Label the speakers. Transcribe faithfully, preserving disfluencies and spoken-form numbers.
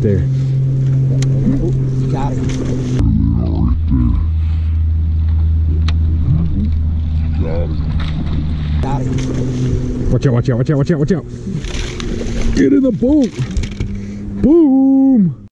Speaker 1: there.
Speaker 2: Ooh, got him. Got him.
Speaker 1: Watch out, watch out, watch out, watch out, watch out. Get in the boat. Boom.